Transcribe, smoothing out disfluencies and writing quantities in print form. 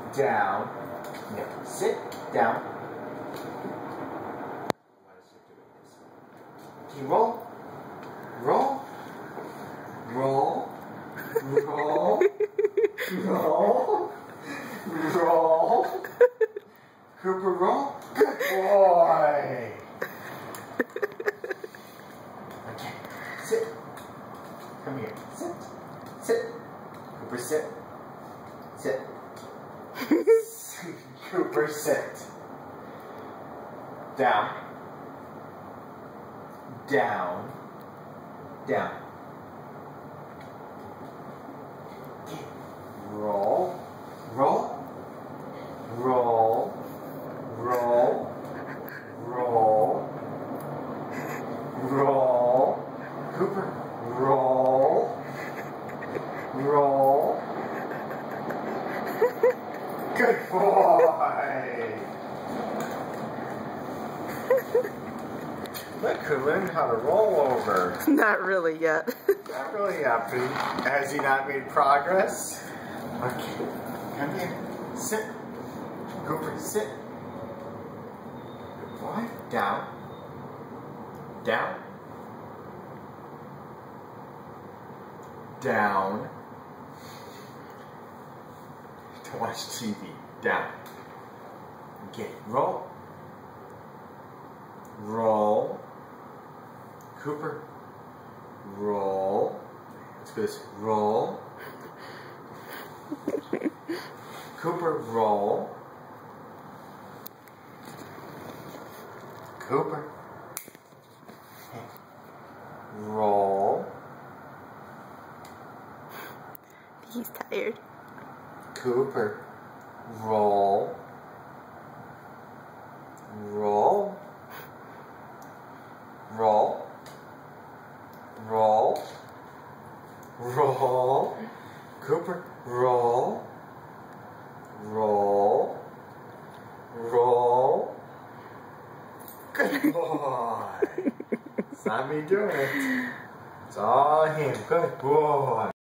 down. Yeah. Sit down. Why is it doing this? Okay, roll. Roll. Roll. Roll. Roll. Roll. Cooper, roll. Good boy. Okay, sit. Come here. Sit. Sit. Cooper, sit. Sit. Cooper, sit. Down. Down. Down. Okay. Roll. Roll. Roll. Roll. Roll. Roll. Cooper. Roll. Roll. Good boy. Look who learned how to roll over. Not really yet. Not really yet. Has he not made progress? Okay. Come here. Sit. Cooper, sit. Good boy. Down. Down. Down. To watch TV. Down. Okay. Roll. Roll. Cooper. Roll. Let's go this. Roll. Cooper, roll. Cooper. Roll. He's tired. Cooper. Roll. Roll. Roll. Roll. Roll. Cooper. Roll. Roll. Roll. Good boy. It's not me doing it. It's all him. Good boy.